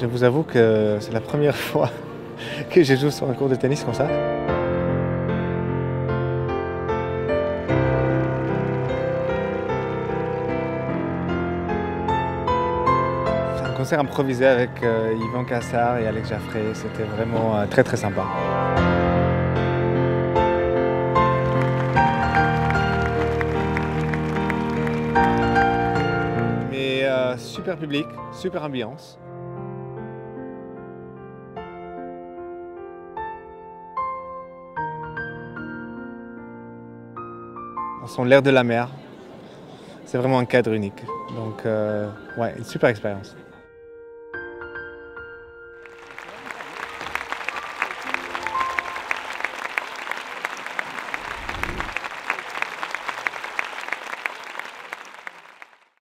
Je vous avoue que c'est la première fois que je joue sur un court de tennis comme ça. C'est un concert improvisé avec Yvan Cassar et Alex Jaffray. C'était vraiment très très sympa. Mais super public, super ambiance. On sent l'air de la mer. C'est vraiment un cadre unique. Donc, ouais, une super expérience.